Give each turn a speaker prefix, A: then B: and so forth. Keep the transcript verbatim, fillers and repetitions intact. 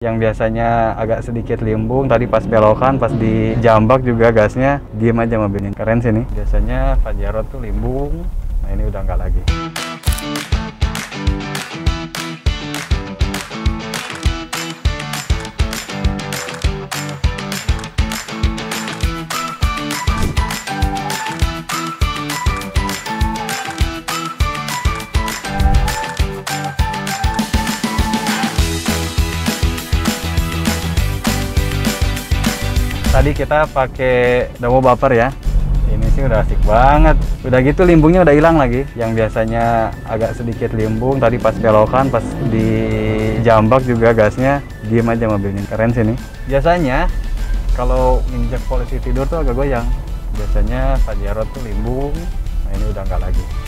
A: Yang biasanya agak sedikit limbung, tadi pas belokan, pas di jambak juga gasnya diem aja mobilnya. Keren sih nih. Biasanya Pajero tuh limbung, nah ini udah nggak lagi. Tadi kita pakai demo bumper ya. Ini sih udah asik banget. Udah gitu limbungnya udah hilang lagi. Yang biasanya agak sedikit limbung, tadi pas belokan, pas di jambak juga gasnya diem aja mobilnya. Keren sih nih. Biasanya kalau injek polisi tidur tuh agak goyang. Biasanya Pajero tuh limbung. Nah ini udah nggak lagi.